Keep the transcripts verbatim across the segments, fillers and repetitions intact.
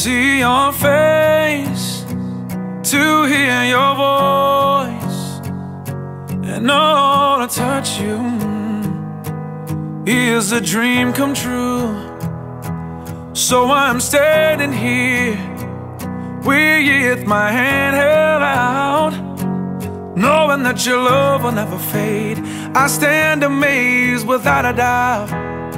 see your face, to hear your voice, and all to touch you is a dream come true. So I'm standing here with my hand held out, knowing that your love will never fade. I stand amazed without a doubt.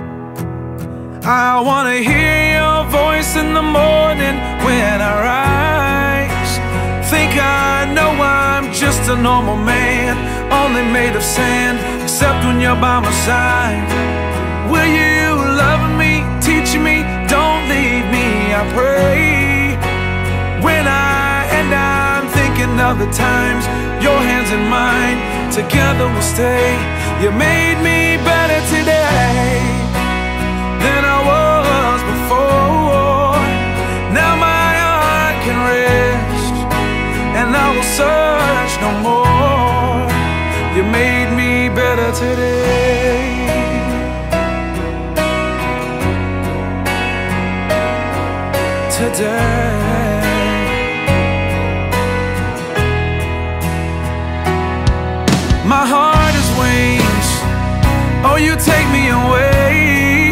I wanna hear your voice in the morning when I rise. Think I know I'm just a normal man, only made of sand, except when you're by my side. Will you love me, teach me, don't leave me, I pray. When I end, I'm thinking of the times your hands in mine, together we'll stay. You made me better today than I was before. Now my heart can rest, and I will search no more. You made me better today. Today my heart is wings, oh you take me away,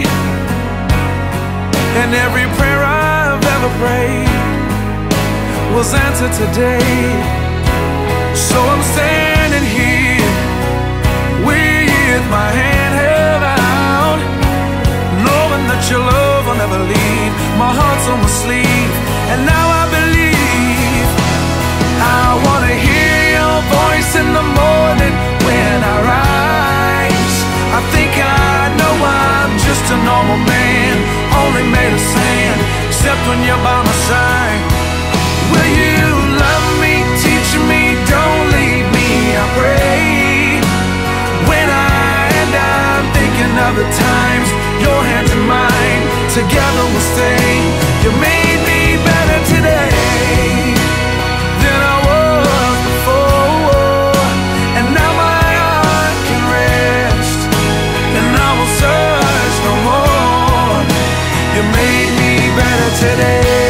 and every prayer I've ever prayed was answered today. So I'm standing here with my hand held out, knowing that your love will never leave. My heart's on my sleeve, and now I believe. I wanna hear your voice in the morning when I rise. I think I know I'm just a normal man, only made of sand, except when you're by my side. Will you love me, teach me, don't leave me, I pray. When I end, I'm thinking of the times your hands in mine, together we'll stay. You made me better today than I was before, and now my heart can rest, and I will search no more. You made me better today.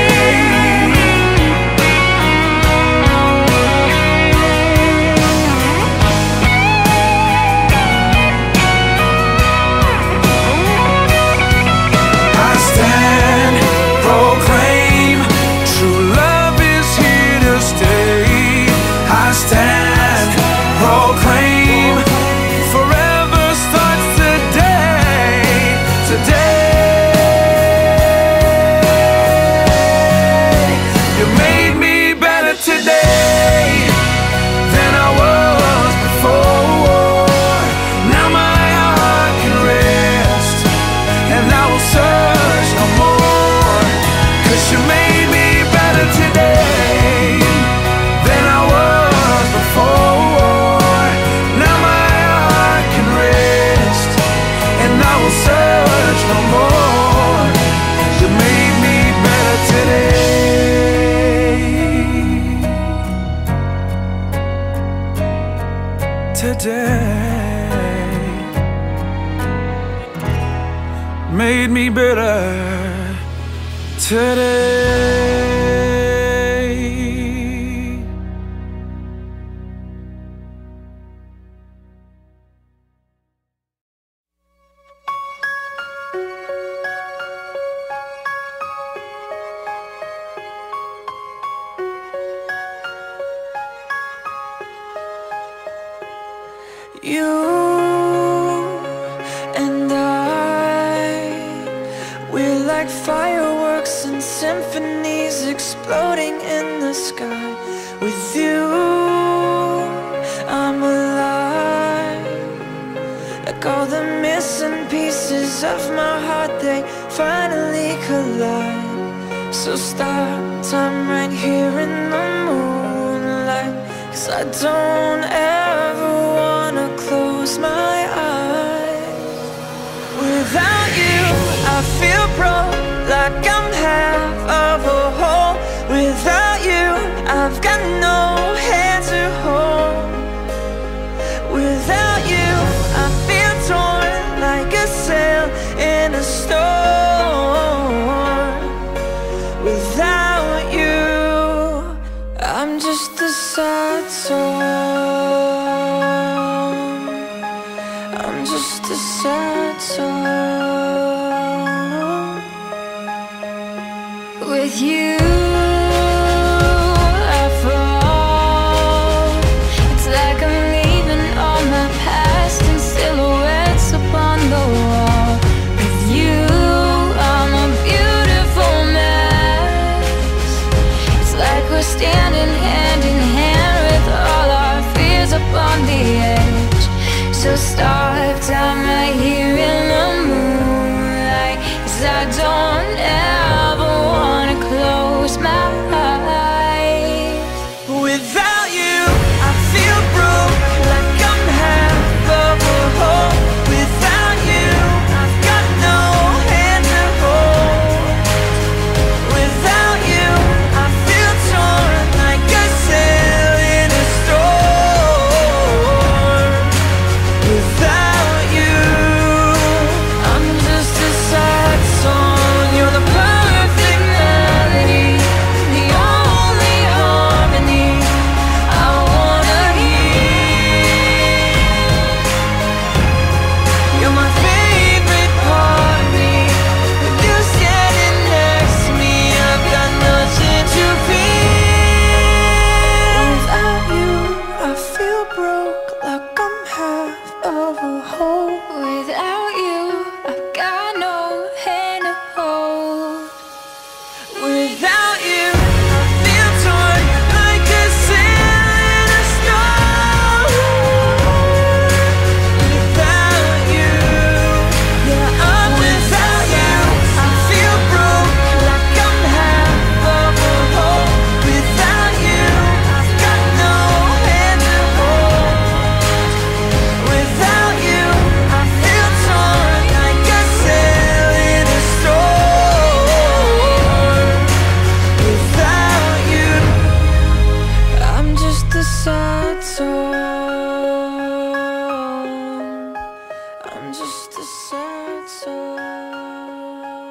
Made me better today. You and I, we're like fireworks and symphonies exploding in the sky. With you, I'm alive. Like all the missing pieces of my heart, they finally collide. So stop time right here in the moonlight, 'cause I don't ever wanna close my eyes. Without you, I feel broke, like I'm half of a whole. Without you, I've got no hand to hold. Without you, I feel torn like a sail in a storm. I'm just a sad song. I'm just a sad song. With you I fall. It's like I'm leaving all my past in silhouettes upon the wall. With you I'm a beautiful mess. It's like we're standing hand in hand with all our fears upon the edge. So start time right here in the moonlight, 'cause I don't ever wanna close my eyes. Without you, I feel broke, like I'm half of a whole. Without you, I've got no hand to hold. Without you, I feel torn, like a sail in a storm. Without you, I'm just a sad song. You're the perfect melody, the only harmony I wanna hear. you're my favorite part of me. With you standing next to me, I've got nothing to fear. Without you, I feel broke, like I'm half of a whole. Without you, I've got no hand to hold. Without you, I feel torn, like a sail in a storm. Without you, yeah, I'm without you. I feel broke, like I'm half of a whole. Without you, I've got no hand to hold. Without you, I feel torn, like a sail in a storm. Without you, I'm just a sad song. I'm just a sad song.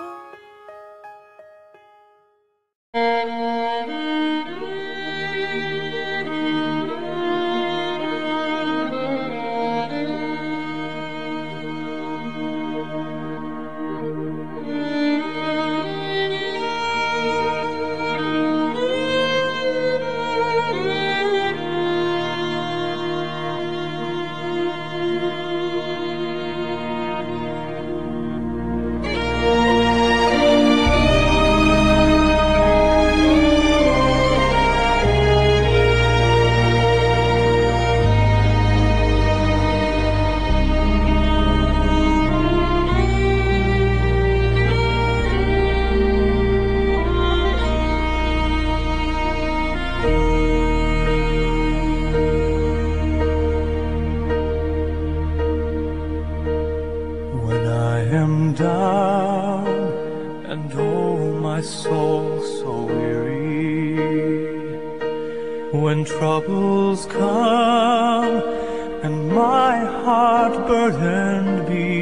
when I am down and oh my soul so weary, when troubles come and my heart burdened be,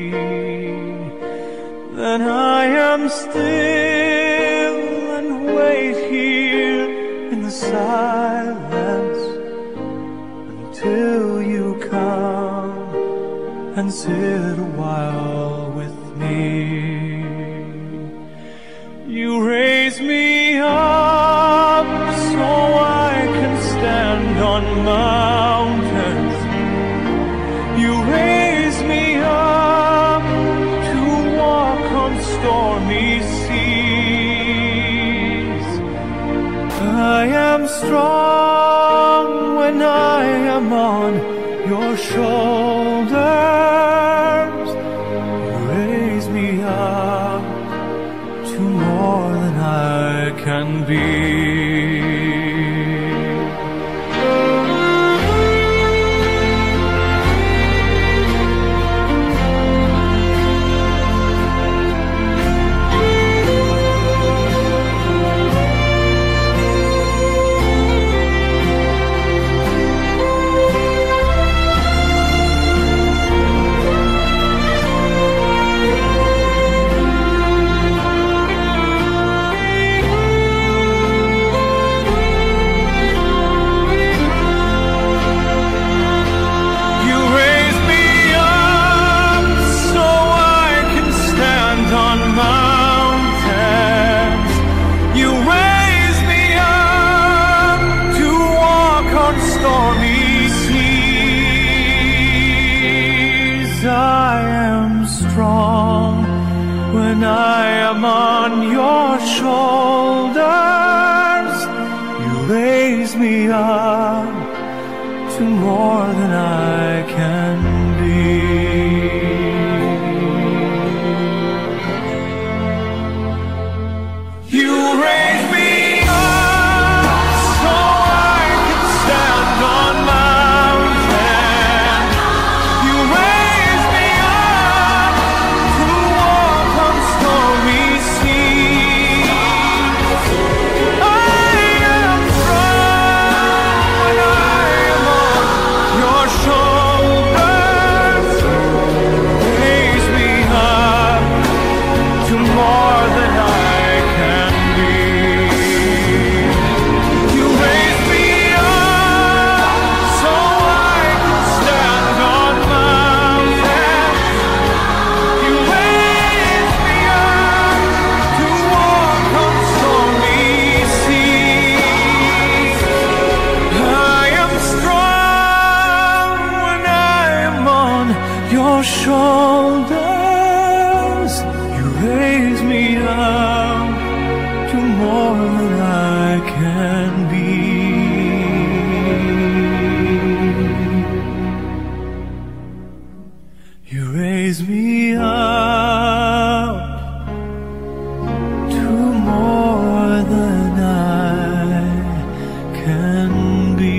then I am still and wait here in the silence until you come and sit a while with me. You raise me up so I can stand on mountains. You raise me up to walk on stormy seas. I am strong when I am on your shoulders. You raise me up to more than I can be. raise me up to more than I can be. You raise me up so I can stand on mountains. You raise me up to walk on stormy seas. I am strong when I am on your shoulders. Raise me up to more than I can be. You raise me up so I can stand on mountains. You raise me up to walk on stormy seas. I am strong when I am on your shoulders. You raise me up to more than I can be. You raise me up to more than I can be.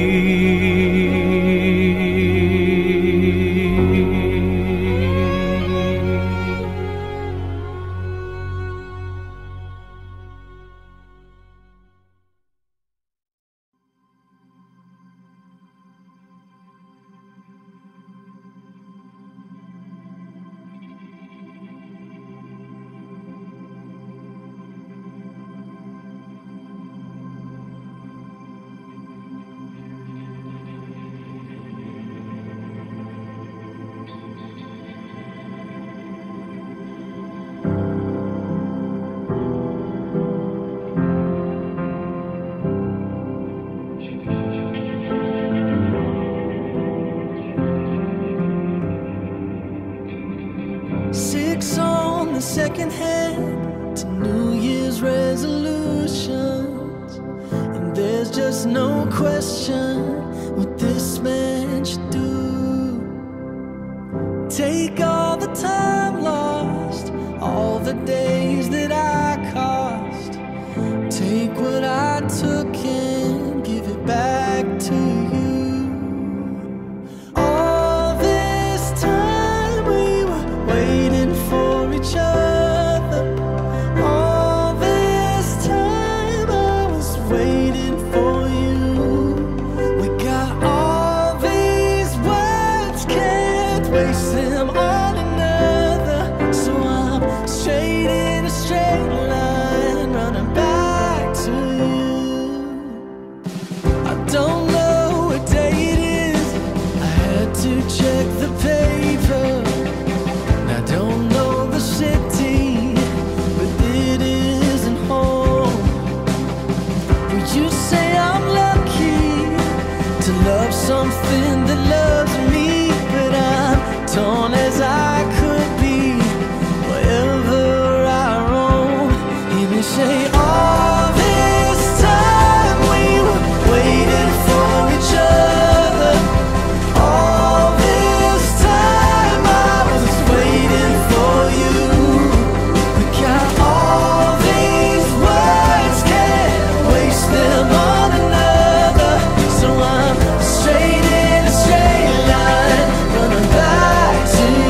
Six on the second hand to New Year's resolutions, and there's just no question what this man should do. Take all the time lost, all the days that I cost. Take what I took and give it back to you. All this time we were waiting for each other. All this time I was waiting for you. We got all these words, can't waste them on another. So I'm straight in a straight line, running back to you. I don't know what day it is, I had to check the paper. I don't know the city, but it isn't home. Would you say I'm lucky to love something that loves me? But I'm torn as I could be wherever I roam. Hear me say all this time we were waiting for each other. All this time I was waiting for you. We got all these words, can't waste them on another. So I'm straight in a straight line, running back to you.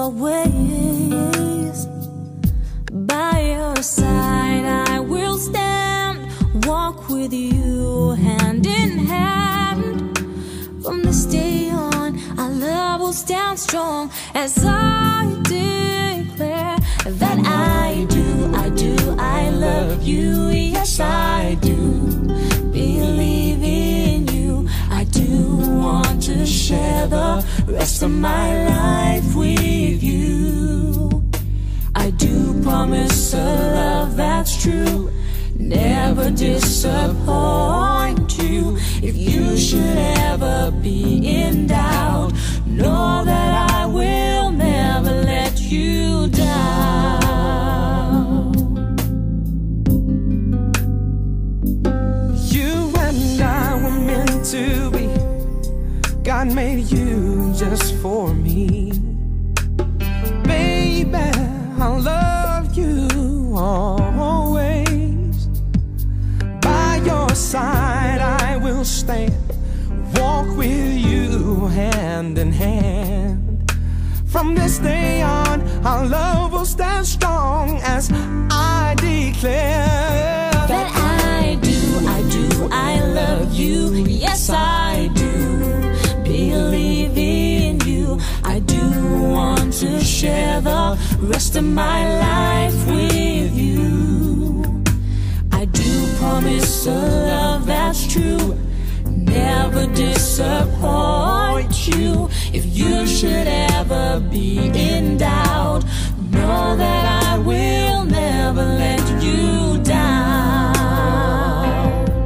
always. By your side I will stand, walk with you hand in hand. From this day on, our love will stand strong, as I declare that I do, I do, I love you. Yes, I do believe in you. I do want to share the rest of my life with you. I do promise a love that's true, never disappoint you. If you should ever be in doubt, know that I will never let you down. You and I were meant to be. God made you just for me. Baby, I love you always. By your side I will stand, walk with you hand in hand. From this day on, our love will stand strong, as I declare that I do, I do, I love you. Yes, I do believe in you. I do want to share the rest of my life with you. I do promise a love that's true, never disappoint you. If you should ever be in doubt, know that I will never let you down.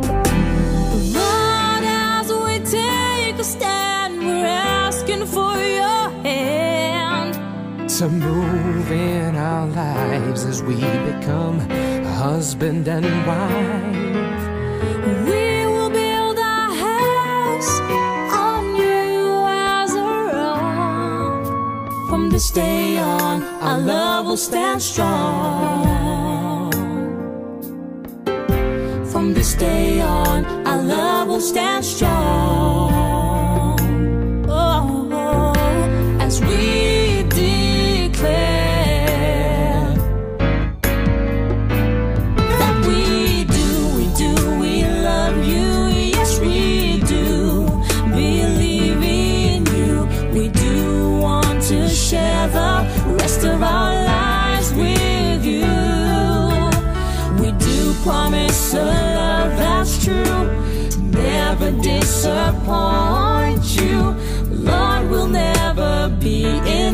Lord, as we take a stand, we're asking for your hand to move in our lives as we become husband and wife. We will build our house on you as a rock. From this day on, our love will stand strong. From this day on, our love will stand strong. Oh, as we declare that we do, we do, we love you. Yes, we do believe in you. We do want to share the rest of our lives with you. We do promise a love that's true, never disappoint you. Lord, we'll never be in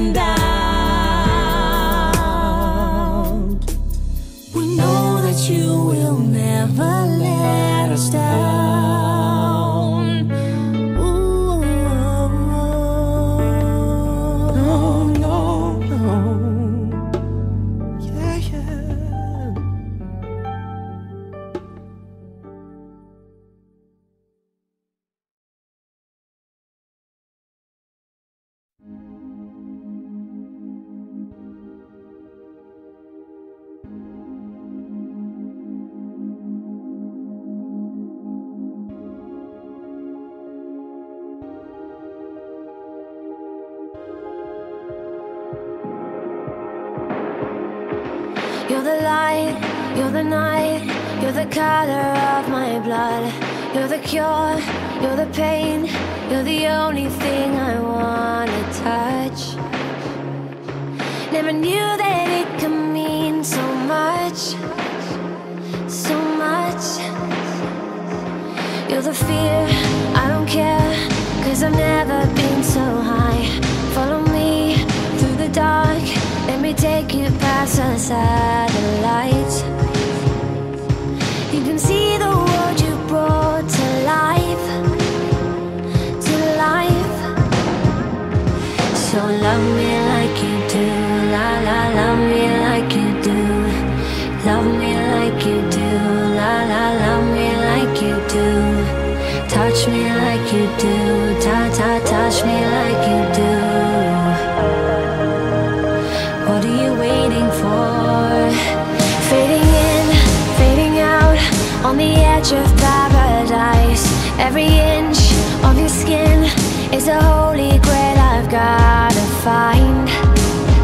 doubt. We know that you will never let us down. Ooh. No, no, no. Yeah, yeah. You're the light, you're the night, you're the color of my blood. You're the cure, you're the pain, you're the only thing I wanna touch. Never knew that it could mean so much, so much. You're the fear, I don't care, cause I've never been so high. Follow me through the dark, let me take you past the satellites. You can see the world you brought to life, to life. So love me like you do, la la, love me like you do. Love me like you do, la la, love me like you do. Touch me like you do, ta ta, touch me like you do. What are you waiting for? Fading in, fading out, on the edge of paradise. Every inch of your skin is a holy grail I've gotta find.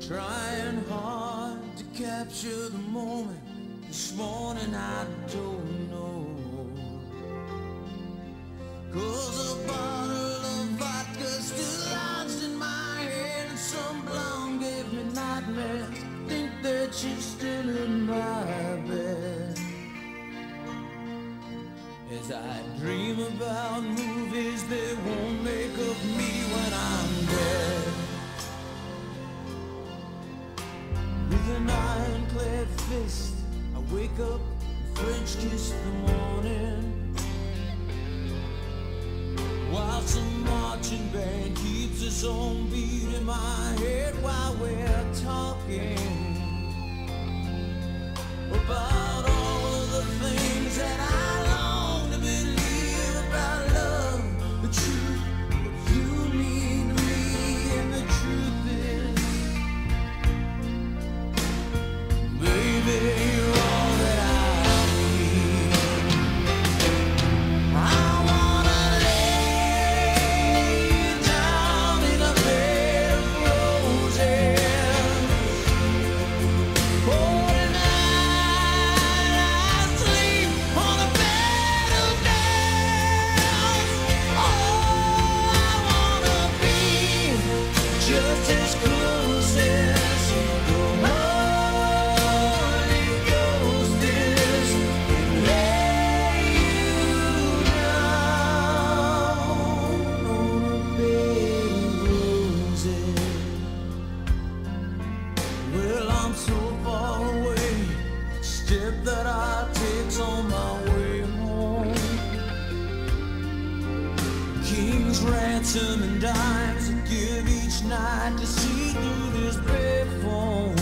Trying hard to capture the moment. This morning I don't know. 'Cause a bottle of vodka still lodged in my head, and some blonde gave me nightmares. Think that she's still in my bed. As I dream about movies they won't make of me when I'm dead. With an ironclad fist, I wake up and French kiss the morning, while some marching band keeps its own beat in my head while we're talking about all of the things that I long to believe about love, the truth, what you mean to me, and the truth is, baby, you're all that I need. I wanna lay you down in a bed of roses. Oh, tonight I sleep on a bed of nails. Oh, I wanna be just as close as the Holy Ghost is, and lay you down on a bed of roses. Well, I'm so far away, step that I take's on my way home. King's ransom and dimes I give each night to see through this bed phone.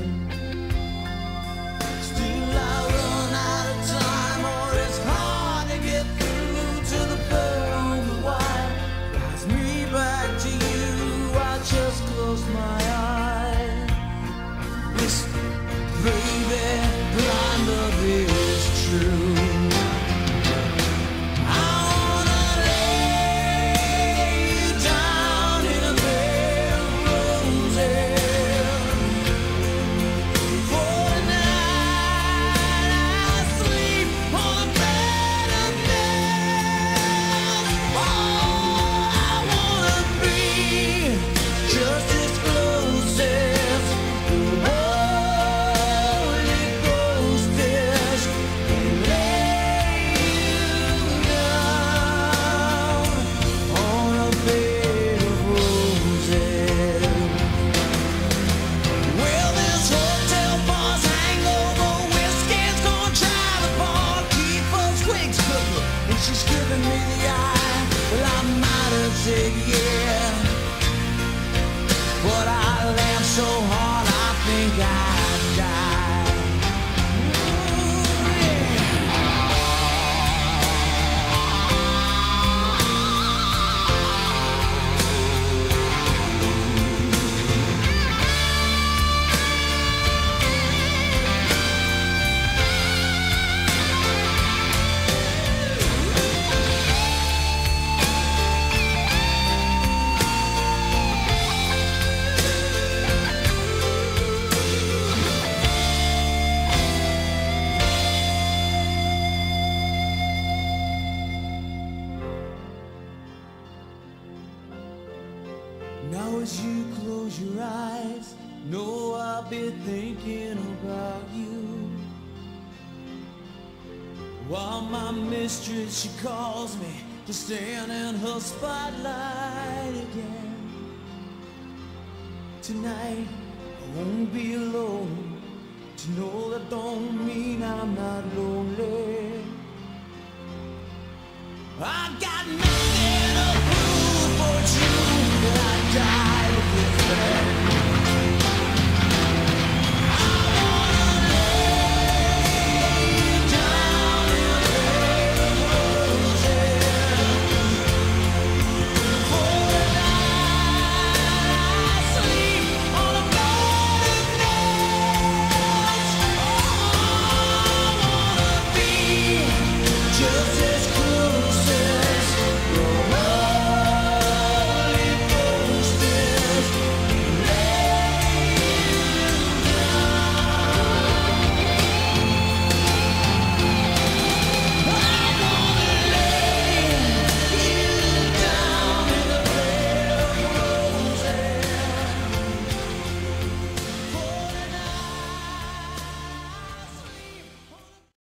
Still I run out of time, or it's hard to get through to the bird on the wire. Drives me back to you, I just close my eyes. Listen, baby, blind love is true. I wanna lay you down in a bed of roses. For tonight I sleep on a bed of nails. Oh, I wanna be just as close as the Holy Ghost is, and lay you down on a bed of roses. Well, this hotel bar's hangover whiskey's gonna drive the bar, keep us wigs cooking, and she's giving me the eye. Well, I might have said yeah, but I laughed so hard I think I'd die. Ooh, yeah. Now as you close your eyes, know I'll be thinking about you, while my mistress, she calls me to stand in her spotlight again. Tonight I won't be alone. To know that don't mean I'm not lonely. I got nothing to prove for you that I died.